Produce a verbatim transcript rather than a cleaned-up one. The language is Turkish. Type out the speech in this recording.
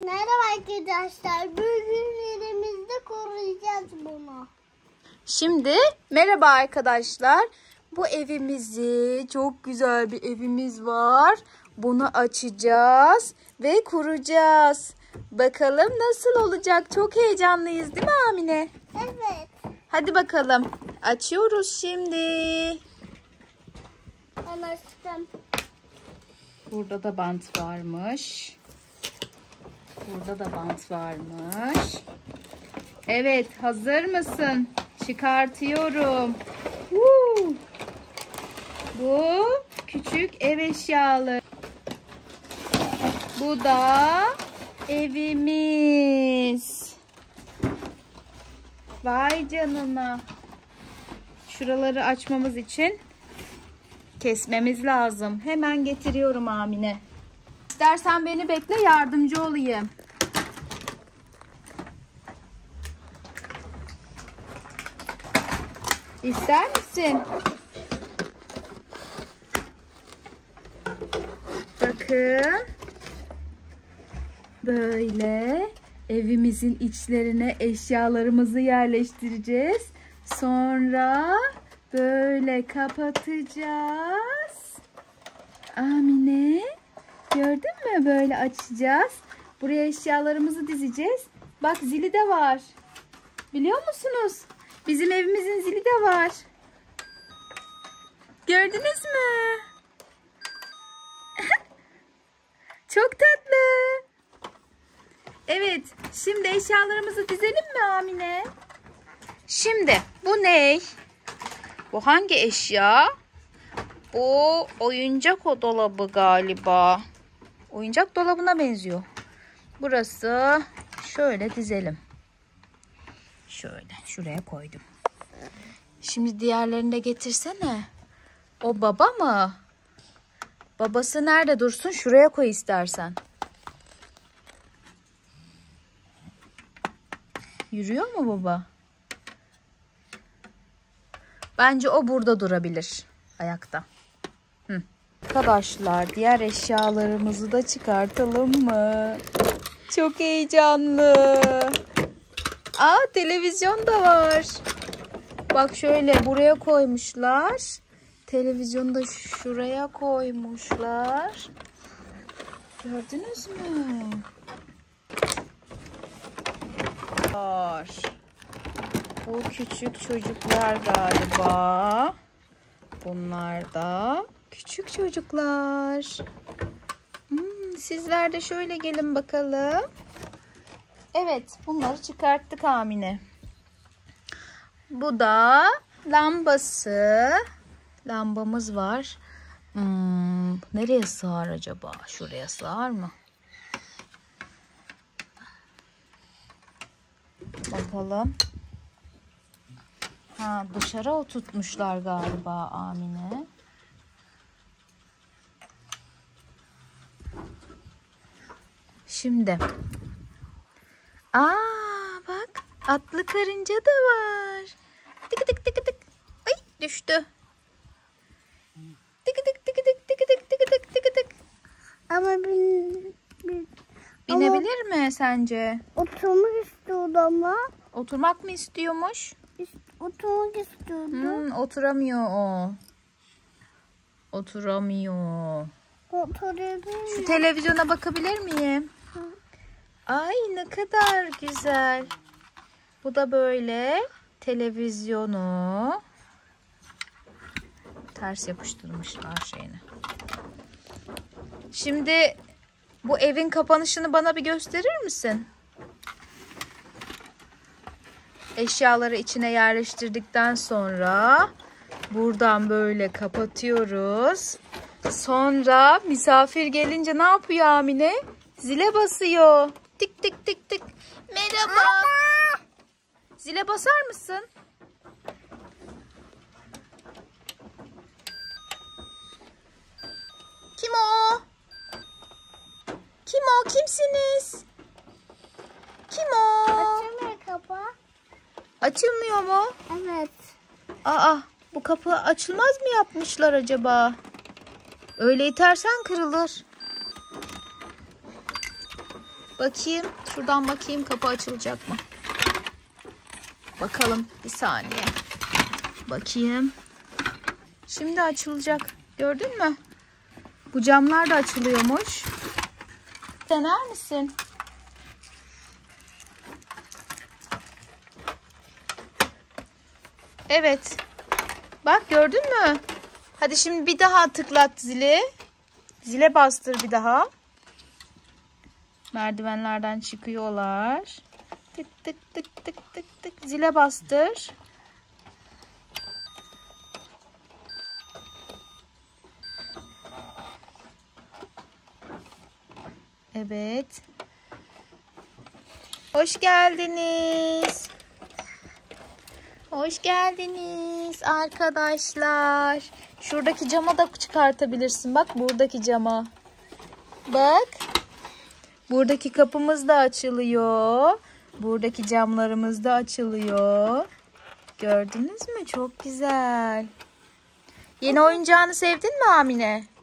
Merhaba arkadaşlar. Bugün elimizde koruyacağız bunu. Şimdi merhaba arkadaşlar. Bu evimizi, çok güzel bir evimiz var. Bunu açacağız ve kuracağız. Bakalım nasıl olacak? Çok heyecanlıyız değil mi Amine? Evet. Hadi bakalım. Açıyoruz şimdi. Ben açtım. Burada da bant varmış. Burada da bant varmış. Evet, hazır mısın? Çıkartıyorum. Woo! Bu küçük ev eşyaları. Bu da evimiz. Vay canına. Şuraları açmamız için kesmemiz lazım. Hemen getiriyorum Amine. İstersen beni bekle, yardımcı olayım. İster misin? Bakın. Böyle evimizin içlerine eşyalarımızı yerleştireceğiz. Sonra böyle kapatacağız. Amine, gördün mü? Böyle açacağız. Buraya eşyalarımızı dizeceğiz. Bak, zili de var. Biliyor musunuz? Bizim evimizin zili de var. Gördünüz mü? Çok tatlı. Evet, şimdi eşyalarımızı dizelim mi Amine? Şimdi bu ne? Bu hangi eşya? Bu oyuncak o dolabı galiba. Oyuncak dolabına benziyor. Burası şöyle dizelim. Şöyle şuraya koydum. Şimdi diğerlerini de getirsene. O baba mı? Babası nerede dursun? Şuraya koy istersen. Yürüyor mu baba? Bence o burada durabilir. Ayakta. Hı. Arkadaşlar, diğer eşyalarımızı da çıkartalım mı? Çok heyecanlı. Aa, televizyon da var. Bak, şöyle buraya koymuşlar. Televizyonu da şuraya koymuşlar. Gördünüz mü? Var. Bu küçük çocuklar galiba. Bunlar da küçük çocuklar. Hmm, sizler de şöyle gelin bakalım. Evet, bunları çıkarttık Amine. Bu da lambası. Lambamız var. Hmm, nereye sığar acaba? Şuraya sığar mı? Bakalım. Ha, dışarı oturtmuşlar galiba Amine. Şimdi. Aa, bak, atlı karınca da var. Tık tık tık tık. Ay, düştü. Tık tık tık tık tık tık tık tık tık tık. Ama bin, bin, Binebilir ama mi sence? oturmak istiyordu ama. Oturmak mı istiyormuş? Oturmak istiyordu. Hmm, oturamıyor o. Oturamıyor. Oturabilir. Şu televizyona bakabilir miyim? Hı. Ay, ne kadar güzel. Bu da böyle televizyonu ters yapıştırmışlar şeyini. Şimdi bu evin kapanışını bana bir gösterir misin? Eşyaları içine yerleştirdikten sonra buradan böyle kapatıyoruz. Sonra misafir gelince ne yapıyor Amine? Zile basıyor. Tik tik tik tik. Merhaba. Zile basar mısın? Kim o? Kim o? Kimsiniz? Kim o? Açılmıyor kapı. Açılmıyor mu? Evet. Aa, bu kapı açılmaz mı yapmışlar acaba? Öyle itersen kırılır. Bakayım. Şuradan bakayım kapı açılacak mı? Bakalım. Bir saniye. Bakayım. Şimdi açılacak. Gördün mü? Bu camlar da açılıyormuş. Dener misin? Evet. Bak gördün mü? Hadi şimdi bir daha tıklat zili. Zile bastır bir daha. Merdivenlerden çıkıyorlar. Tık tık tık tık tık tık. Zile bastır. Evet. Hoş geldiniz. Hoş geldiniz arkadaşlar. Şuradaki cama da çıkartabilirsin. Bak buradaki cama. Bak. Buradaki kapımız da açılıyor. Buradaki camlarımız da açılıyor. Gördünüz mü? Çok güzel. Yeni oyuncağını sevdin mi Amine?